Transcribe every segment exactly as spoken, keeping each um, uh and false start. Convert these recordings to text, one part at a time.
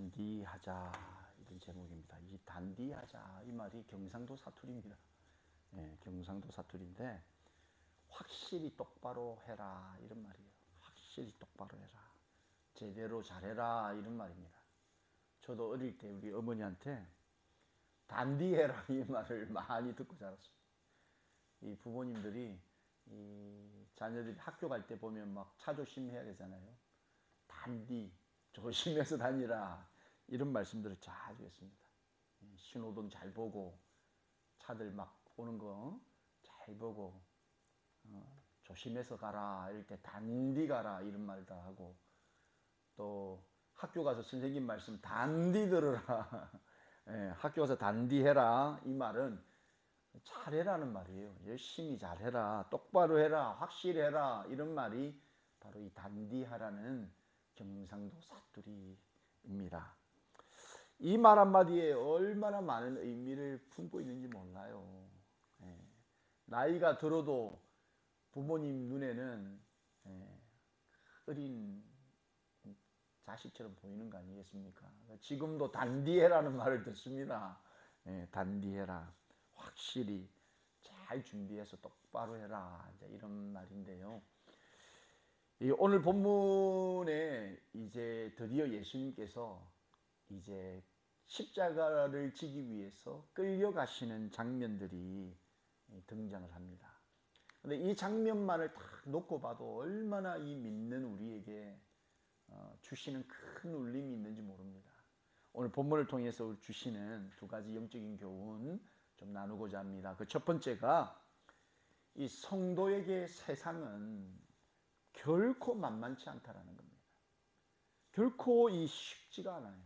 단디하자 이런 제목입니다. 이 단디하자 이 말이 경상도 사투리입니다. 예, 경상도 사투리인데 확실히 똑바로 해라 이런 말이에요. 확실히 똑바로 해라. 제대로 잘해라 이런 말입니다. 저도 어릴 때 우리 어머니한테 단디해라 이 말을 많이 듣고 자랐습니다. 이 부모님들이 이 자녀들이 학교 갈 때 보면 막 차 조심해야 되잖아요. 단디 조심해서 다니라 이런 말씀들을 자주 했습니다. 신호등 잘 보고 차들 막 오는 거 잘 보고 어, 조심해서 가라 이럴 때 단디 가라 이런 말도 하고, 또 학교 가서 선생님 말씀 단디 들으라 예, 학교 가서 단디 해라 이 말은 잘해라는 말이에요. 열심히 잘해라, 똑바로 해라, 확실히 해라 이런 말이 바로 이 단디하라는 경상도 사투리입니다. 이 말 한마디에 얼마나 많은 의미를 품고 있는지 몰라요. 예. 나이가 들어도 부모님 눈에는 예, 어린 자식처럼 보이는 거 아니겠습니까? 지금도 단디해라는 말을 듣습니다. 예, 단디해라, 확실히 잘 준비해서 똑바로 해라, 이제 이런 말인데요. 오늘 본문에 이제 드디어 예수님께서 이제 십자가를 지기 위해서 끌려가시는 장면들이 등장을 합니다. 근데 이 장면만을 딱 놓고 봐도 얼마나 이 믿는 우리에게 주시는 큰 울림이 있는지 모릅니다. 오늘 본문을 통해서 주시는 두 가지 영적인 교훈 좀 나누고자 합니다. 그 첫 번째가 이 성도에게 세상은 결코 만만치 않다라는 겁니다. 결코 이 쉽지가 않아요.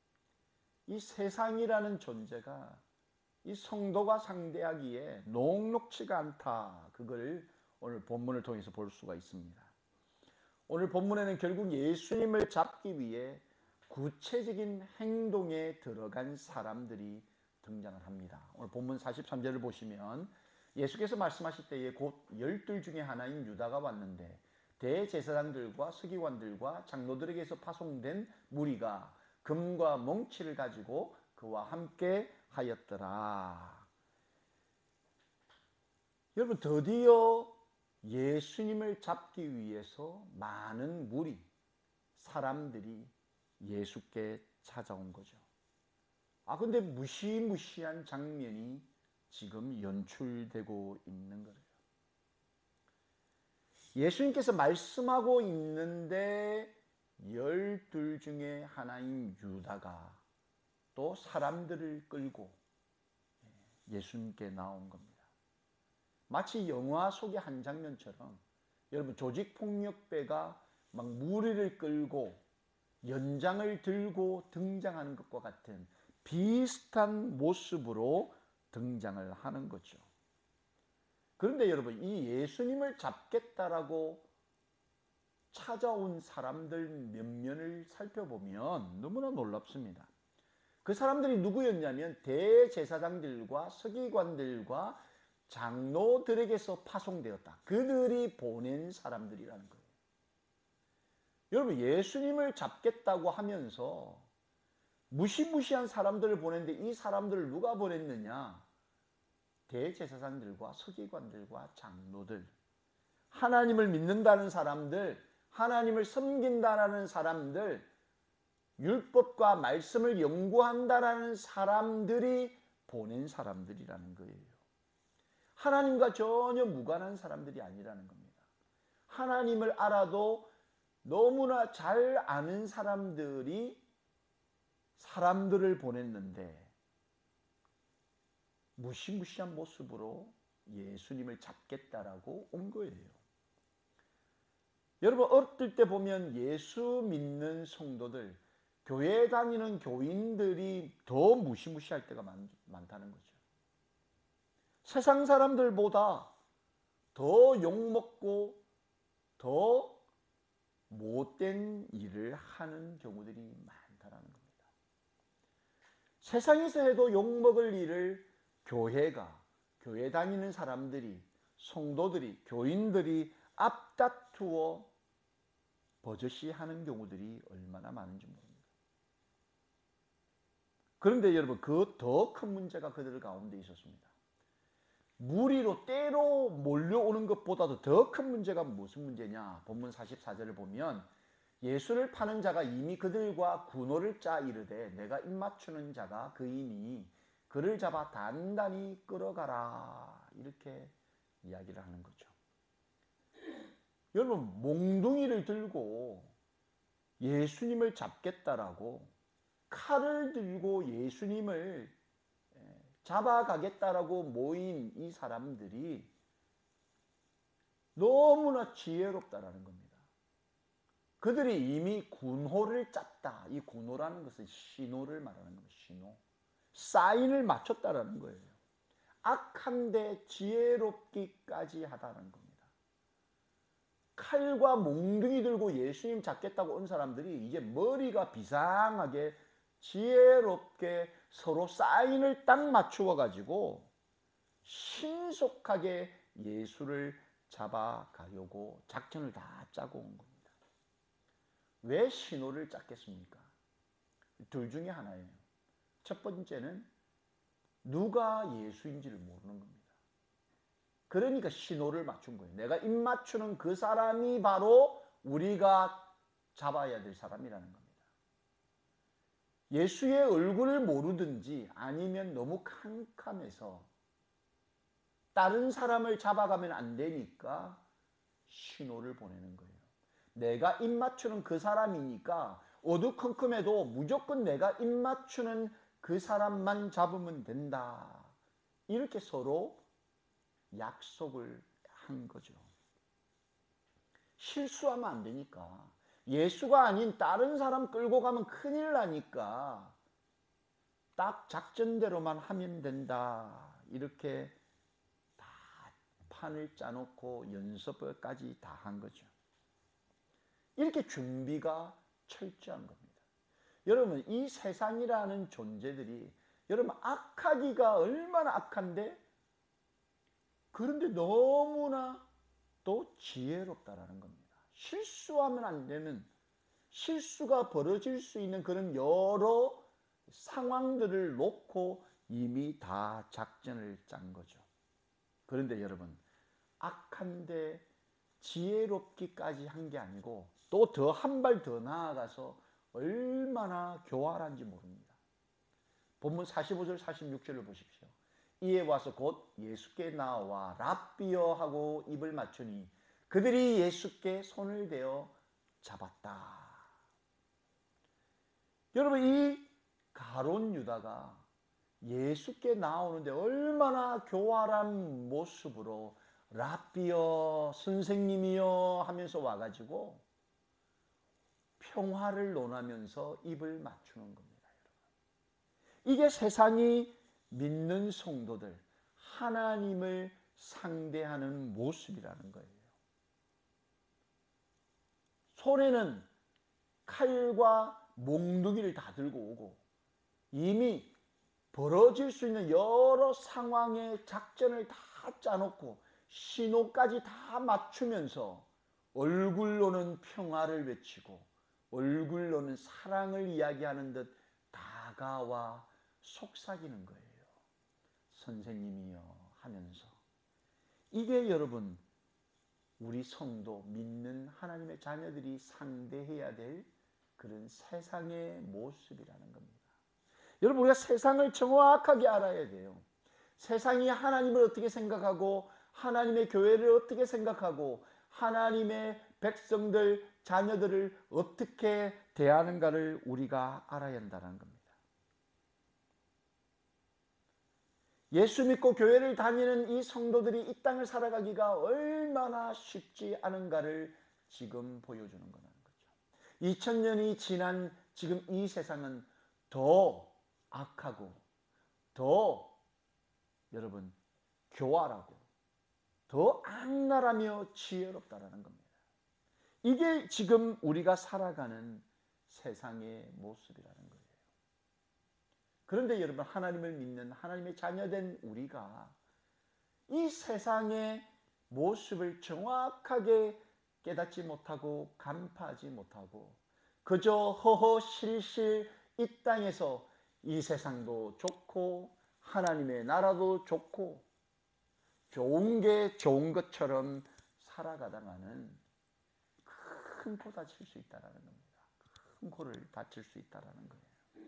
이 세상이라는 존재가 이 성도가 상대하기에 녹록치가 않다. 그걸 오늘 본문을 통해서 볼 수가 있습니다. 오늘 본문에는 결국 예수님을 잡기 위해 구체적인 행동에 들어간 사람들이 등장을 합니다. 오늘 본문 사십삼 절을 보시면 예수께서 말씀하실 때에 곧 열둘 중에 하나인 유다가 왔는데 대제사장들과 서기관들과 장로들에게서 파송된 무리가 금과 몽치를 가지고 그와 함께 하였더라. 여러분, 드디어 예수님을 잡기 위해서 많은 무리, 사람들이 예수께 찾아온 거죠. 아, 근데 무시무시한 장면이 지금 연출되고 있는 거예요. 예수님께서 말씀하고 있는데 열둘 중에 하나인 유다가 또 사람들을 끌고 예수님께 나온 겁니다. 마치 영화 속의 한 장면처럼 여러분, 조직폭력배가 막 무리를 끌고 연장을 들고 등장하는 것과 같은 비슷한 모습으로 등장을 하는 거죠. 그런데 여러분, 이 예수님을 잡겠다라고 찾아온 사람들 몇 면을 살펴보면 너무나 놀랍습니다. 그 사람들이 누구였냐면 대제사장들과 서기관들과 장로들에게서 파송되었다. 그들이 보낸 사람들이라는 거예요. 여러분, 예수님을 잡겠다고 하면서 무시무시한 사람들을 보냈는데 이 사람들을 누가 보냈느냐? 대제사장들과 서기관들과 장로들, 하나님을 믿는다는 사람들, 하나님을 섬긴다는 사람들, 율법과 말씀을 연구한다는 사람들이 보낸 사람들이라는 거예요. 하나님과 전혀 무관한 사람들이 아니라는 겁니다. 하나님을 알아도 너무나 잘 아는 사람들이 사람들을 보냈는데 무시무시한 모습으로 예수님을 잡겠다라고 온 거예요. 여러분, 어릴 때 보면 예수 믿는 성도들, 교회 다니는 교인들이 더 무시무시할 때가 많, 많다는 거죠. 세상 사람들보다 더 욕먹고 더 못된 일을 하는 경우들이 많다는 겁니다. 세상에서 해도 욕먹을 일을 교회가, 교회 다니는 사람들이, 성도들이, 교인들이 앞다투어 버젓이 하는 경우들이 얼마나 많은지 모릅니다. 그런데 여러분, 그 더 큰 문제가 그들 가운데 있었습니다. 무리로 때로 몰려오는 것보다도 더 큰 문제가 무슨 문제냐? 본문 사십사 절을 보면 예수를 파는 자가 이미 그들과 군호를 짜 이르되 내가 입맞추는 자가 그이니 그를 잡아 단단히 끌어가라, 이렇게 이야기를 하는 거죠. 여러분, 몽둥이를 들고 예수님을 잡겠다라고, 칼을 들고 예수님을 잡아가겠다라고 모인 이 사람들이 너무나 지혜롭다라는 겁니다. 그들이 이미 군호를 짰다. 이 군호라는 것은 신호를 말하는 겁니다. 신호. 사인을 맞췄다라는 거예요. 악한데 지혜롭기까지 하다는 겁니다. 칼과 몽둥이 들고 예수님 잡겠다고 온 사람들이 이제 머리가 비상하게 지혜롭게 서로 사인을 딱 맞추어 가지고 신속하게 예수를 잡아가려고 작전을 다 짜고 온 겁니다. 왜 신호를 짰겠습니까? 둘 중에 하나예요. 첫 번째는 누가 예수인지를 모르는 겁니다. 그러니까 신호를 맞춘 거예요. 내가 입 맞추는 그 사람이 바로 우리가 잡아야 될 사람이라는 겁니다. 예수의 얼굴을 모르든지 아니면 너무 캄캄해서 다른 사람을 잡아가면 안 되니까 신호를 보내는 거예요. 내가 입 맞추는 그 사람이니까 어두컴컴해도 무조건 내가 입 맞추는 그 사람만 잡으면 된다. 이렇게 서로 약속을 한 거죠. 실수하면 안 되니까, 예수가 아닌 다른 사람 끌고 가면 큰일 나니까 딱 작전대로만 하면 된다. 이렇게 다 판을 짜놓고 연습까지 다 한 거죠. 이렇게 준비가 철저한 겁니다. 여러분, 이 세상이라는 존재들이 여러분 악하기가 얼마나 악한데, 그런데 너무나 또 지혜롭다라는 겁니다. 실수하면 안 되는, 실수가 벌어질 수 있는 그런 여러 상황들을 놓고 이미 다 작전을 짠 거죠. 그런데 여러분, 악한데 지혜롭기까지 한 게 아니고 또 더 한 발 더 나아가서 얼마나 교활한지 모릅니다. 본문 사십오 절 사십육 절을 보십시오. 이에 와서 곧 예수께 나와 랍비여 하고 입을 맞추니 그들이 예수께 손을 대어 잡았다. 여러분, 이 가룟 유다가 예수께 나오는데 얼마나 교활한 모습으로 랍비여, 선생님이여 하면서 와가지고 평화를 논하면서 입을 맞추는 겁니다. 이게 세상이 믿는 성도들, 하나님을 상대하는 모습이라는 거예요. 손에는 칼과 몽둥이를 다 들고 오고 이미 벌어질 수 있는 여러 상황의 작전을 다 짜놓고 신호까지 다 맞추면서 얼굴로는 평화를 외치고 얼굴로는 사랑을 이야기하는 듯 다가와 속삭이는 거예요. 선생님이여 하면서. 이게 여러분, 우리 성도, 믿는 하나님의 자녀들이 상대해야 될 그런 세상의 모습이라는 겁니다. 여러분, 우리가 세상을 정확하게 알아야 돼요. 세상이 하나님을 어떻게 생각하고 하나님의 교회를 어떻게 생각하고 하나님의 백성들, 자녀들을 어떻게 대하는가를 우리가 알아야 한다는 겁니다. 예수 믿고 교회를 다니는 이 성도들이 이 땅을 살아가기가 얼마나 쉽지 않은가를 지금 보여주는 거라는 거죠. 이천 년이 지난 지금 이 세상은 더 악하고 더 여러분 교활하고 더 악랄하며 지혜롭다라는 겁니다. 이게 지금 우리가 살아가는 세상의 모습이라는 거예요. 그런데 여러분, 하나님을 믿는 하나님의 자녀된 우리가 이 세상의 모습을 정확하게 깨닫지 못하고 간파하지 못하고 그저 허허실실 이 땅에서 이 세상도 좋고 하나님의 나라도 좋고 좋은 게 좋은 것처럼 살아가다가는 큰 코 다칠 수 있다는 겁니다. 큰 코를 다칠 수 있다는 거예요.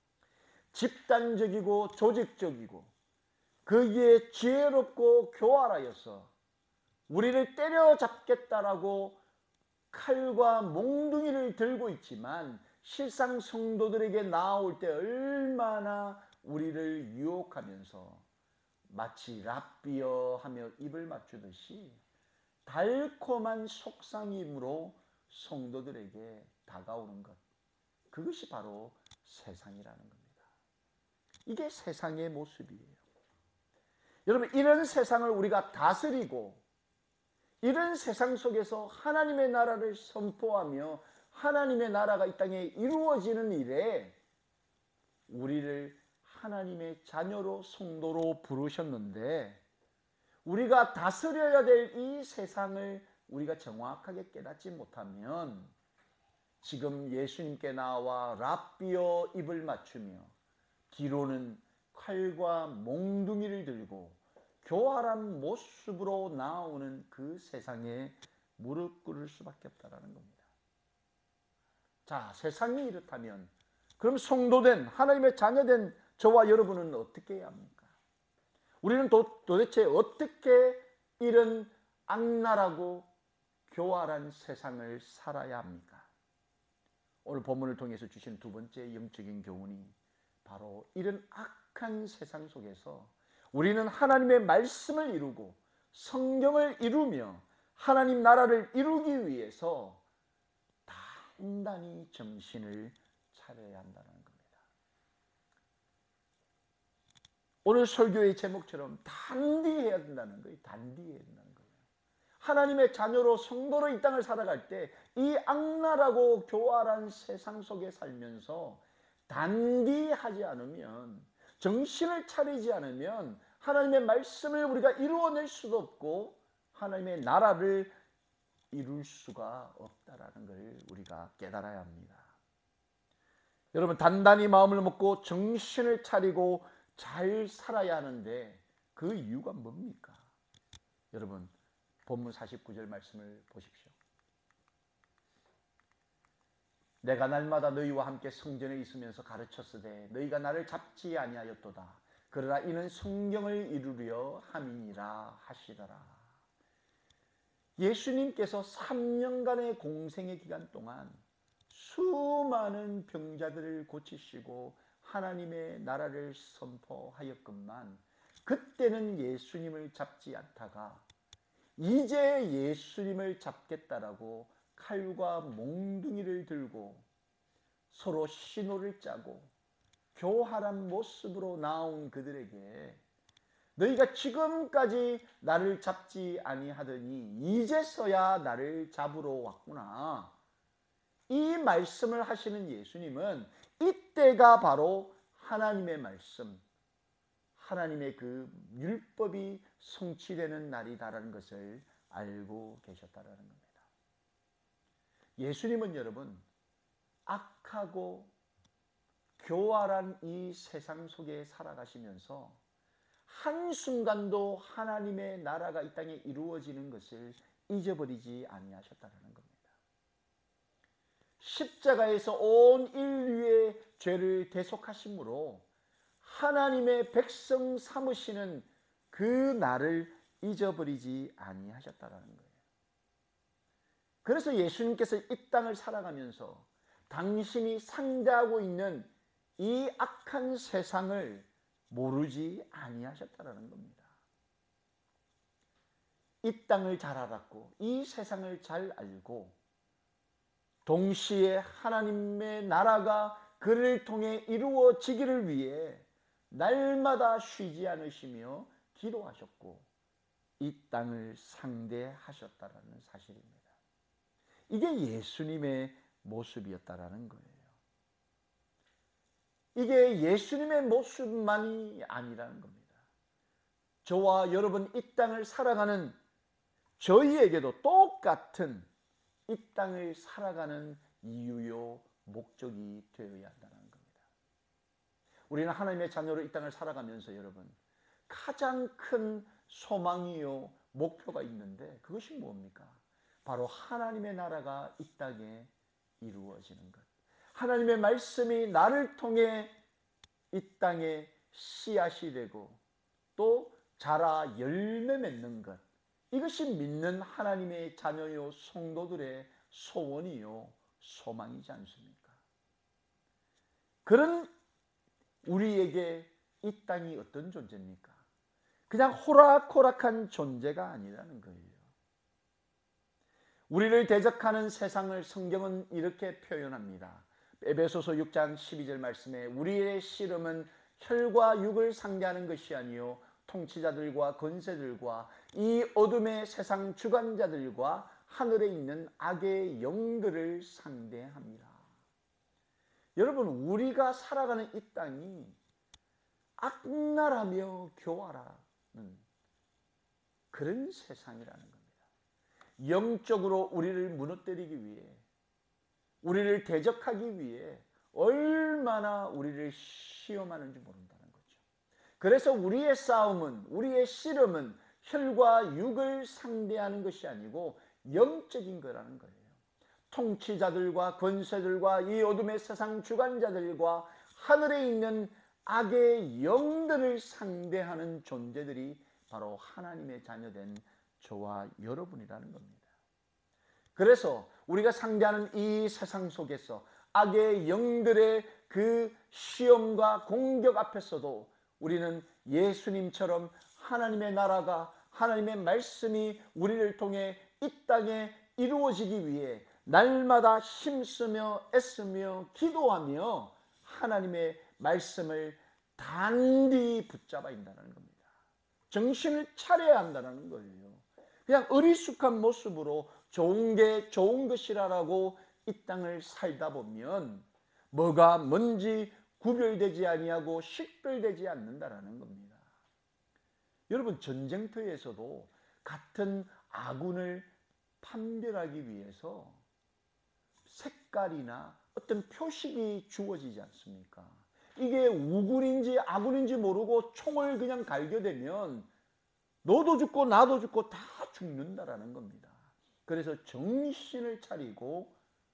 집단적이고 조직적이고 거기에 지혜롭고 교활하여서 우리를 때려잡겠다라고 칼과 몽둥이를 들고 있지만 실상 성도들에게 나올 때 얼마나 우리를 유혹하면서 마치 랍비어 하며 입을 맞추듯이 달콤한 속삭임으로 성도들에게 다가오는 것, 그것이 바로 세상이라는 겁니다. 이게 세상의 모습이에요. 여러분, 이런 세상을 우리가 다스리고 이런 세상 속에서 하나님의 나라를 선포하며 하나님의 나라가 이 땅에 이루어지는 일에 우리를 하나님의 자녀로 성도로 부르셨는데 우리가 다스려야 될 이 세상을 우리가 정확하게 깨닫지 못하면 지금 예수님께 나와 랍비어 입을 맞추며 뒤로는 칼과 몽둥이를 들고 교활한 모습으로 나오는 그 세상에 무릎 꿇을 수밖에 없다는 겁니다. 자, 세상이 이렇다면 그럼 성도된 하나님의 자녀된 저와 여러분은 어떻게 해야 합니까? 우리는 도, 도대체 어떻게 이런 악랄하고 교활한 세상을 살아야 합니까? 오늘 본문을 통해서 주신 두 번째 영적인 교훈이 바로 이런 악한 세상 속에서 우리는 하나님의 말씀을 이루고 성경을 이루며 하나님 나라를 이루기 위해서 단단히 정신을 차려야 한다는 겁니다. 오늘 설교의 제목처럼 단디해야 된다는 거예요. 단디해야 된다는 거예요. 하나님의 자녀로 성도로 이 땅을 살아갈 때 이 악랄하고 교활한 세상 속에 살면서 단디하지 않으면, 정신을 차리지 않으면 하나님의 말씀을 우리가 이루어낼 수도 없고 하나님의 나라를 이룰 수가 없다라는 걸 우리가 깨달아야 합니다. 여러분, 단단히 마음을 먹고 정신을 차리고 잘 살아야 하는데 그 이유가 뭡니까? 여러분, 본문 사십구 절 말씀을 보십시오. 내가 날마다 너희와 함께 성전에 있으면서 가르쳤으되 너희가 나를 잡지 아니하였도다. 그러나 이는 성경을 이루려 함이니라 하시더라. 예수님께서 삼 년간의 공생의 기간 동안 수많은 병자들을 고치시고 하나님의 나라를 선포하였건만 그때는 예수님을 잡지 않다가 이제 예수님을 잡겠다라고 칼과 몽둥이를 들고 서로 신호를 짜고 교활한 모습으로 나온 그들에게 너희가 지금까지 나를 잡지 아니하더니 이제서야 나를 잡으러 왔구나. 이 말씀을 하시는 예수님은 이때가 바로 하나님의 말씀, 하나님의 그 율법이 성취되는 날이다라는 것을 알고 계셨다는 겁니다. 예수님은 여러분, 악하고 교활한 이 세상 속에 살아가시면서 한순간도 하나님의 나라가 이 땅에 이루어지는 것을 잊어버리지 아니하셨다는 겁니다. 십자가에서 온 인류의 죄를 대속하심으로 하나님의 백성 삼으시는 그 날을 잊어버리지 아니하셨다는 거예요. 그래서 예수님께서 이 땅을 살아가면서 당신이 상대하고 있는 이 악한 세상을 모르지 아니하셨다는 겁니다. 이 땅을 잘 알았고 이 세상을 잘 알고 동시에 하나님의 나라가 그를 통해 이루어지기를 위해 날마다 쉬지 않으시며 기도하셨고 이 땅을 상대하셨다는 사실입니다. 이게 예수님의 모습이었다라는 거예요. 이게 예수님의 모습만이 아니라는 겁니다. 저와 여러분 이 땅을 살아가는 저희에게도 똑같은 이 땅을 살아가는 이유요 목적이 되어야 한다는 겁니다. 우리는 하나님의 자녀로 이 땅을 살아가면서 여러분 가장 큰 소망이요 목표가 있는데 그것이 뭡니까? 바로 하나님의 나라가 이 땅에 이루어지는 것. 하나님의 말씀이 나를 통해 이 땅에 씨앗이 되고 또 자라 열매 맺는 것. 이것이 믿는 하나님의 자녀요 성도들의 소원이요 소망이지 않습니까? 그런 우리에게 이 땅이 어떤 존재입니까? 그냥 호락호락한 존재가 아니라는 거예요. 우리를 대적하는 세상을 성경은 이렇게 표현합니다. 에베소서 육 장 십이 절 말씀에 우리의 씨름은 혈과 육을 상대하는 것이 아니요 통치자들과 권세들과 이 어둠의 세상 주관자들과 하늘에 있는 악의 영들을 상대합니다. 여러분, 우리가 살아가는 이 땅이 악랄하며 교활하는 그런 세상이라는 겁니다. 영적으로 우리를 무너뜨리기 위해, 우리를 대적하기 위해 얼마나 우리를 시험하는지 모른다는 거죠. 그래서 우리의 싸움은, 우리의 씨름은 혈과 육을 상대하는 것이 아니고 영적인 거라는 거예요. 통치자들과 권세들과 이 어둠의 세상 주관자들과 하늘에 있는 악의 영들을 상대하는 존재들이 바로 하나님의 자녀된 저와 여러분이라는 겁니다. 그래서 우리가 상대하는 이 세상 속에서 악의 영들의 그 시험과 공격 앞에서도 우리는 예수님처럼 하나님의 나라가, 하나님의 말씀이 우리를 통해 이 땅에 이루어지기 위해 날마다 힘쓰며 애쓰며 기도하며 하나님의 말씀을 단디 붙잡아야 한다는 겁니다. 정신을 차려야 한다는 거예요. 그냥 어리숙한 모습으로 좋은 게 좋은 것이라고 이 땅을 살다 보면 뭐가 뭔지 구별되지 아니하고 식별되지 않는다라는 겁니다. 여러분, 전쟁터에서도 같은 아군을 판별하기 위해서 색깔이나 어떤 표식이 주어지지 않습니까? 이게 우군인지 아군인지 모르고 총을 그냥 갈겨대면 너도 죽고 나도 죽고 다 죽는다라는 겁니다. 그래서 정신을 차리고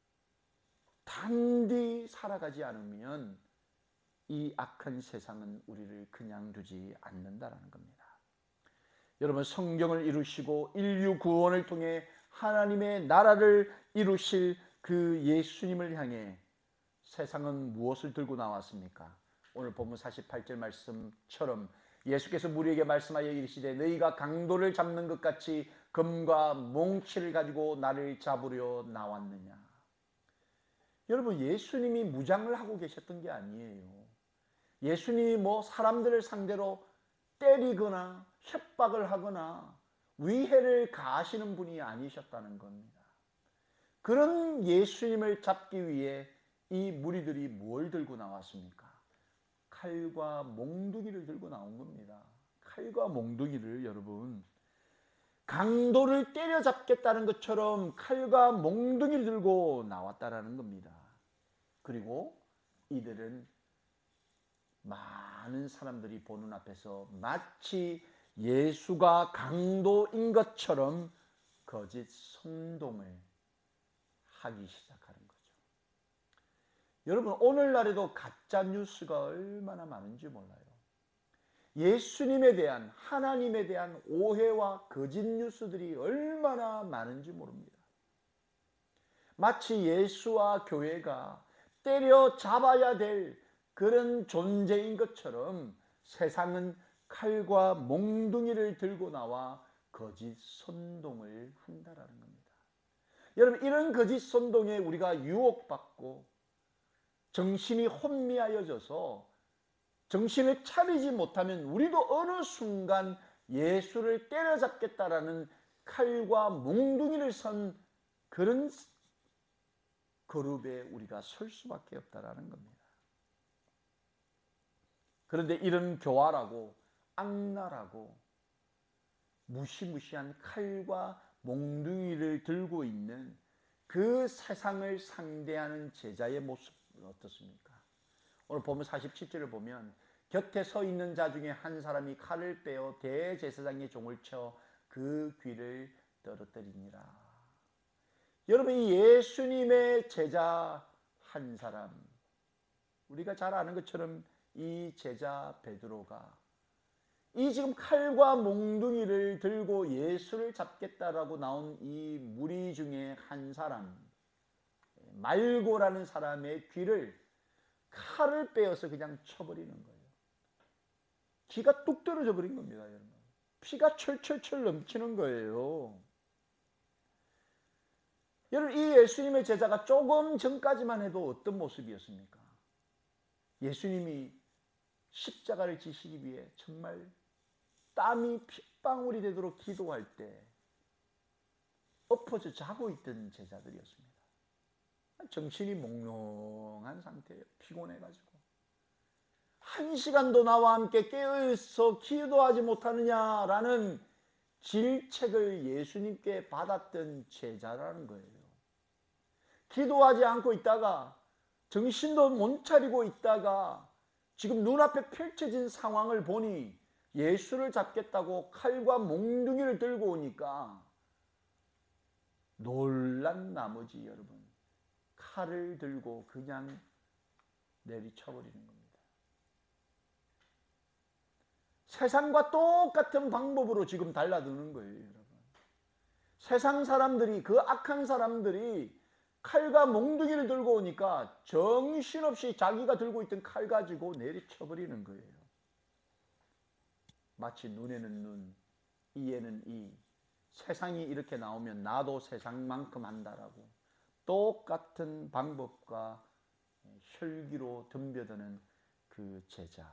단디 살아가지 않으면 이 악한 세상은 우리를 그냥 두지 않는다라는 겁니다. 여러분, 성경을 이루시고 인류 구원을 통해 하나님의 나라를 이루실 그 예수님을 향해 세상은 무엇을 들고 나왔습니까? 오늘 본문 사십팔 절 말씀처럼 예수께서 무리에게 말씀하여 이르시되 너희가 강도를 잡는 것 같이 검과 몽치를 가지고 나를 잡으려 나왔느냐. 여러분, 예수님이 무장을 하고 계셨던 게 아니에요. 예수님이 뭐 사람들을 상대로 때리거나 협박을 하거나 위해를 가하시는 분이 아니셨다는 겁니다. 그런 예수님을 잡기 위해 이 무리들이 뭘 들고 나왔습니까? 칼과 몽둥이를 들고 나온 겁니다. 칼과 몽둥이를 여러분, 강도를 때려잡겠다는 것처럼 칼과 몽둥이를 들고 나왔다라는 겁니다. 그리고 이들은 많은 사람들이 보는 앞에서 마치 예수가 강도인 것처럼 거짓 선동을 하기 시작하는 거죠. 여러분, 오늘날에도 가짜 뉴스가 얼마나 많은지 몰라요. 예수님에 대한, 하나님에 대한 오해와 거짓 뉴스들이 얼마나 많은지 모릅니다. 마치 예수와 교회가 때려잡아야 될 그런 존재인 것처럼 세상은 칼과 몽둥이를 들고 나와 거짓 선동을 한다라는 겁니다. 여러분, 이런 거짓 선동에 우리가 유혹받고 정신이 혼미하여져서 정신을 차리지 못하면 우리도 어느 순간 예수를 때려잡겠다라는 칼과 몽둥이를 선 그런 그룹에 우리가 설 수밖에 없다라는 겁니다. 그런데 이런 교활하고 악랄하고 무시무시한 칼과 몽둥이를 들고 있는 그 세상을 상대하는 제자의 모습은 어떻습니까? 오늘 보면 사십칠 절을 보면 곁에 서 있는 자 중에 한 사람이 칼을 빼어 대제사장의 종을 쳐 그 귀를 떨어뜨리니라. 여러분, 이 예수님의 제자 한 사람, 우리가 잘 아는 것처럼 이 제자 베드로가 이 지금 칼과 몽둥이를 들고 예수를 잡겠다라고 나온 이 무리 중에 한 사람, 말고라는 사람의 귀를 칼을 빼어서 그냥 쳐버리는 거예요. 귀가 뚝 떨어져 버린 겁니다, 여러분. 피가 철철철 넘치는 거예요. 여러분, 이 예수님의 제자가 조금 전까지만 해도 어떤 모습이었습니까? 예수님이 십자가를 지시기 위해 정말 땀이 핏방울이 되도록 기도할 때 엎어져 자고 있던 제자들이었습니다. 정신이 몽롱한 상태예요. 피곤해가지고. 한 시간도 나와 함께 깨어있어 기도하지 못하느냐라는 질책을 예수님께 받았던 제자라는 거예요. 기도하지 않고 있다가 정신도 못 차리고 있다가 지금 눈앞에 펼쳐진 상황을 보니 예수를 잡겠다고 칼과 몽둥이를 들고 오니까 놀란 나머지 여러분, 칼을 들고 그냥 내리쳐버리는 겁니다. 세상과 똑같은 방법으로 지금 달라드는 거예요, 여러분. 세상 사람들이, 그 악한 사람들이 칼과 몽둥이를 들고 오니까 정신없이 자기가 들고 있던 칼 가지고 내리쳐버리는 거예요. 마치 눈에는 눈, 이에는 이, 세상이 이렇게 나오면 나도 세상만큼 한다라고 똑같은 방법과 혈기로 덤벼드는 그 제자,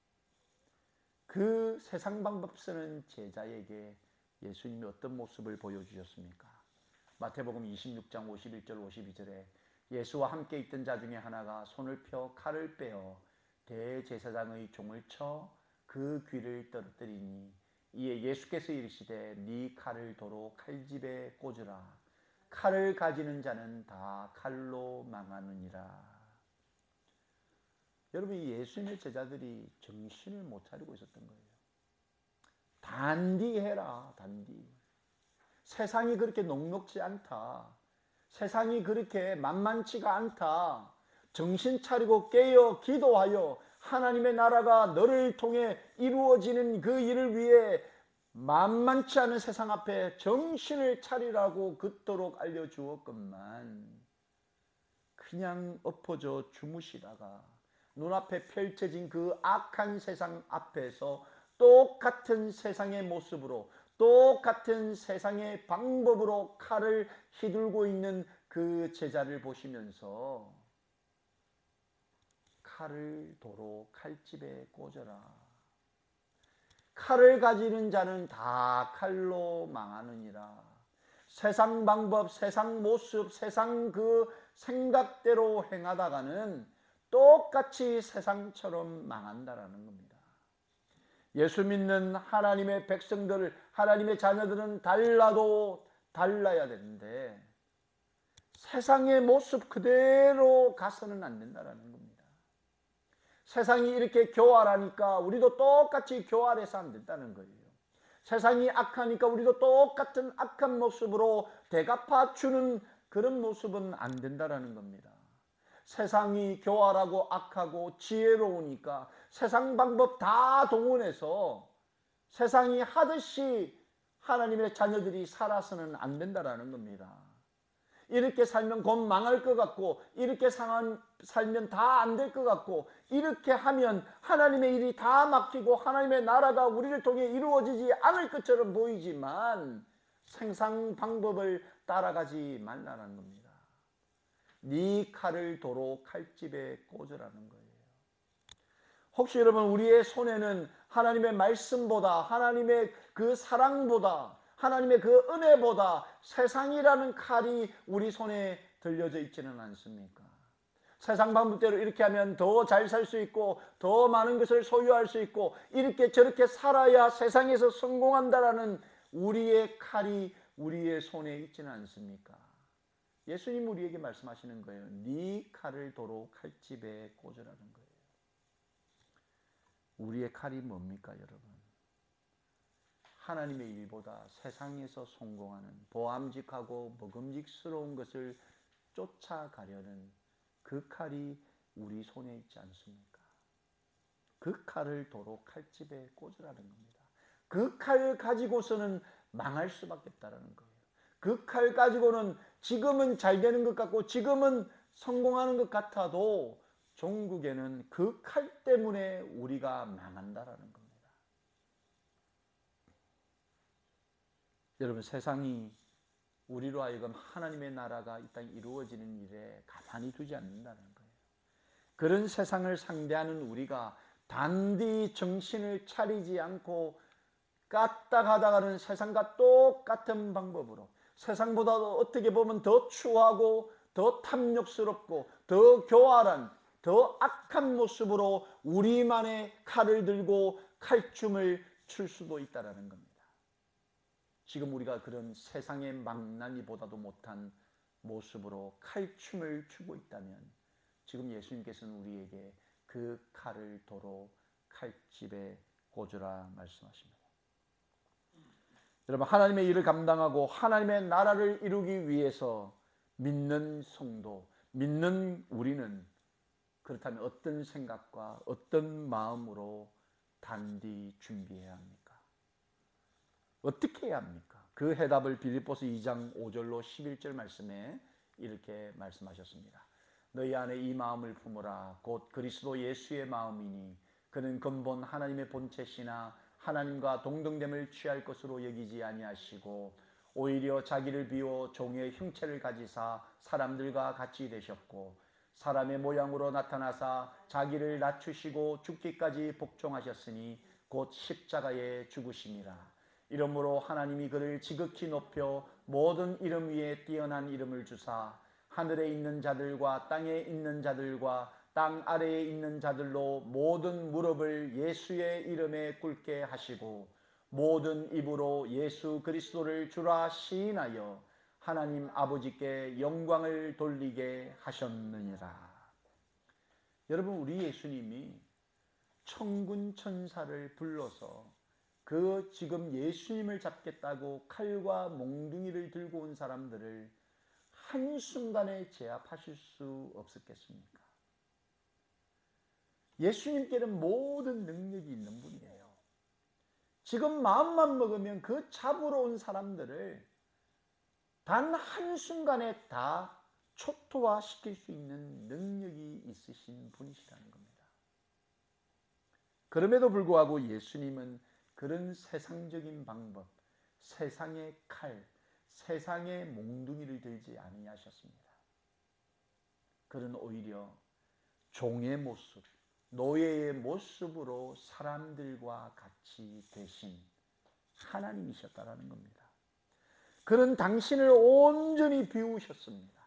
그 세상 방법 쓰는 제자에게 예수님이 어떤 모습을 보여주셨습니까? 마태복음 이십육 장 오십일 절 오십이 절에 예수와 함께 있던 자 중에 하나가 손을 펴 칼을 빼어 대제사장의 종을 쳐 그 귀를 떨어뜨리니 이에 예수께서 이르시되 네 칼을 도로 칼집에 꽂으라. 칼을 가지는 자는 다 칼로 망하느니라. 여러분, 이 예수님의 제자들이 정신을 못 차리고 있었던 거예요. 단디해라, 단디. 세상이 그렇게 녹록지 않다. 세상이 그렇게 만만치가 않다. 정신 차리고 깨어 기도하여 하나님의 나라가 너를 통해 이루어지는 그 일을 위해 만만치 않은 세상 앞에 정신을 차리라고 그토록 알려주었건만 그냥 엎어져 주무시다가 눈앞에 펼쳐진 그 악한 세상 앞에서 똑같은 세상의 모습으로 똑같은 세상의 방법으로 칼을 휘둘고 있는 그 제자를 보시면서 칼을 도로 칼집에 꽂아라. 칼을 가지는 자는 다 칼로 망하느니라. 세상 방법, 세상 모습, 세상 그 생각대로 행하다가는 똑같이 세상처럼 망한다라는 겁니다. 예수 믿는 하나님의 백성들, 하나님의 자녀들은 달라도 달라야 되는데 세상의 모습 그대로 가서는 안 된다라는 겁니다. 세상이 이렇게 교활하니까 우리도 똑같이 교활해서 안 된다는 거예요. 세상이 악하니까 우리도 똑같은 악한 모습으로 대갚아주는 그런 모습은 안 된다라는 겁니다. 세상이 교활하고 악하고 지혜로우니까 세상 방법 다 동원해서 세상이 하듯이 하나님의 자녀들이 살아서는 안 된다라는 겁니다. 이렇게 살면 곧 망할 것 같고 이렇게 상한, 살면 다 안 될 것 같고 이렇게 하면 하나님의 일이 다 막히고 하나님의 나라가 우리를 통해 이루어지지 않을 것처럼 보이지만 생상 방법을 따라가지 말라는 겁니다. 네 칼을 도로 칼집에 꽂으라는 거예요. 혹시 여러분 우리의 손에는 하나님의 말씀보다 하나님의 그 사랑보다 하나님의 그 은혜보다 세상이라는 칼이 우리 손에 들려져 있지는 않습니까? 세상 방법대로 이렇게 하면 더 잘 살 수 있고 더 많은 것을 소유할 수 있고 이렇게 저렇게 살아야 세상에서 성공한다라는 우리의 칼이 우리의 손에 있지는 않습니까? 예수님 우리에게 말씀하시는 거예요. 네 칼을 도로 칼집에 꽂으라는 거예요. 우리의 칼이 뭡니까, 여러분? 하나님의 일보다 세상에서 성공하는 보암직하고 먹음직스러운 것을 쫓아가려는 그 칼이 우리 손에 있지 않습니까? 그 칼을 도로 칼집에 꽂으라는 겁니다. 그 칼 가지고서는 망할 수밖에 없다는 거예요. 그 칼 가지고는 지금은 잘 되는 것 같고 지금은 성공하는 것 같아도 종국에는 그 칼 때문에 우리가 망한다라는 겁니다. 여러분, 세상이 우리로 하여금 하나님의 나라가 이 땅에 이루어지는 일에 가만히 두지 않는다는 거예요. 그런 세상을 상대하는 우리가 단디 정신을 차리지 않고 까딱하다가는 세상과 똑같은 방법으로 세상보다도 어떻게 보면 더 추하고 더 탐욕스럽고 더 교활한 더 악한 모습으로 우리만의 칼을 들고 칼춤을 출 수도 있다는 겁니다. 지금 우리가 그런 세상의 망나니보다도 못한 모습으로 칼춤을 추고 있다면 지금 예수님께서는 우리에게 그 칼을 도로 칼집에 꽂으라 말씀하십니다. 여러분, 하나님의 일을 감당하고 하나님의 나라를 이루기 위해서 믿는 성도, 믿는 우리는 그렇다면 어떤 생각과 어떤 마음으로 단디 준비해야 합니까? 어떻게 해야 합니까? 그 해답을 빌립보서 이 장 오 절로 십일 절 말씀에 이렇게 말씀하셨습니다. 너희 안에 이 마음을 품으라. 곧 그리스도 예수의 마음이니 그는 근본 하나님의 본체시나 하나님과 동등됨을 취할 것으로 여기지 아니하시고 오히려 자기를 비워 종의 형체를 가지사 사람들과 같이 되셨고 사람의 모양으로 나타나사 자기를 낮추시고 죽기까지 복종하셨으니 곧 십자가에 죽으심이라. 이러므로 하나님이 그를 지극히 높여 모든 이름 위에 뛰어난 이름을 주사 하늘에 있는 자들과 땅에 있는 자들과 땅 아래에 있는 자들로 모든 무릎을 예수의 이름에 꿇게 하시고 모든 입으로 예수 그리스도를 주라 시인하여 하나님 아버지께 영광을 돌리게 하셨느니라. 여러분, 우리 예수님이 천군 천사를 불러서 그 지금 예수님을 잡겠다고 칼과 몽둥이를 들고 온 사람들을 한순간에 제압하실 수 없었겠습니까? 예수님께는 모든 능력이 있는 분이에요. 지금 마음만 먹으면 그 잡으러 온 사람들을 단 한순간에 다 초토화시킬 수 있는 능력이 있으신 분이시라는 겁니다. 그럼에도 불구하고 예수님은 그런 세상적인 방법, 세상의 칼, 세상의 몽둥이를 들지 아니하셨습니다. 그는 오히려 종의 모습, 노예의 모습으로 사람들과 같이 되신 하나님이셨다라는 겁니다. 그는 당신을 온전히 비우셨습니다.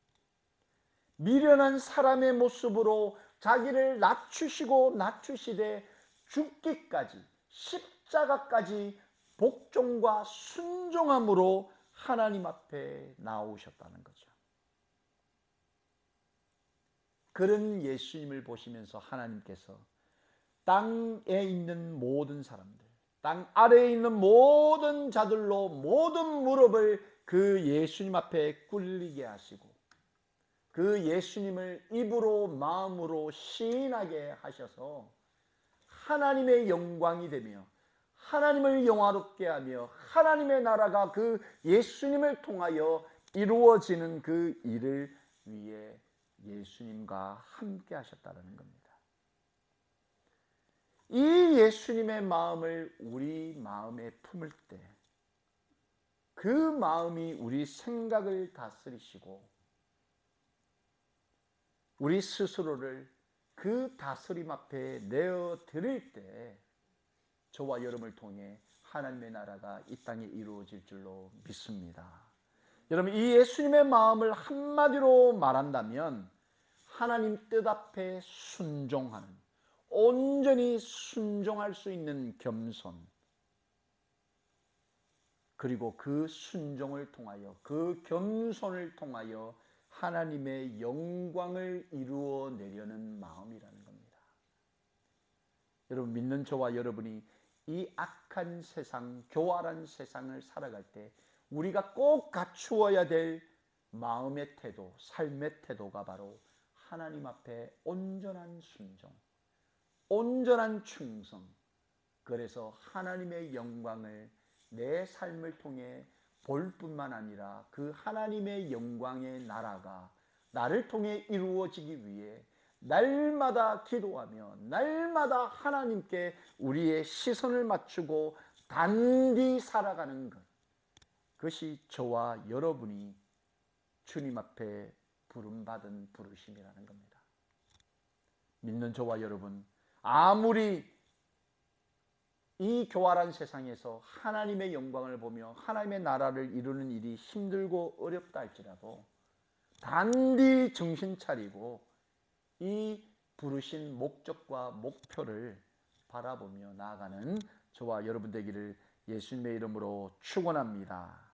미련한 사람의 모습으로 자기를 낮추시고 낮추시되 죽기까지 십자가까지 복종과 순종함으로 하나님 앞에 나오셨다는 거죠. 그런 예수님을 보시면서 하나님께서 땅에 있는 모든 사람들, 땅 아래에 있는 모든 자들로 모든 무릎을 그 예수님 앞에 꿇리게 하시고 그 예수님을 입으로 마음으로 시인하게 하셔서 하나님의 영광이 되며 하나님을 영화롭게 하며 하나님의 나라가 그 예수님을 통하여 이루어지는 그 일을 위해 예수님과 함께 하셨다는 겁니다. 이 예수님의 마음을 우리 마음에 품을 때 그 마음이 우리 생각을 다스리시고 우리 스스로를 그 다스림 앞에 내어 드릴 때 저와 여러분을 통해 하나님의 나라가 이 땅에 이루어질 줄로 믿습니다. 여러분, 이 예수님의 마음을 한마디로 말한다면 하나님 뜻 앞에 순종하는, 온전히 순종할 수 있는 겸손, 그리고 그 순종을 통하여, 그 겸손을 통하여 하나님의 영광을 이루어내려는 마음이라는 겁니다. 여러분, 믿는 저와 여러분이 이 악한 세상, 교활한 세상을 살아갈 때 우리가 꼭 갖추어야 될 마음의 태도, 삶의 태도가 바로 하나님 앞에 온전한 순종, 온전한 충성. 그래서 하나님의 영광을 내 삶을 통해 볼 뿐만 아니라 그 하나님의 영광의 나라가 나를 통해 이루어지기 위해 날마다 기도하며 날마다 하나님께 우리의 시선을 맞추고 단디 살아가는 것, 그것이 저와 여러분이 주님 앞에 부름받은 부르심이라는 겁니다. 믿는 저와 여러분, 아무리 이 교활한 세상에서 하나님의 영광을 보며 하나님의 나라를 이루는 일이 힘들고 어렵다 할지라도 단디 정신 차리고 이 부르신 목적과 목표를 바라보며 나아가는 저와 여러분 되기를 예수님의 이름으로 축원합니다.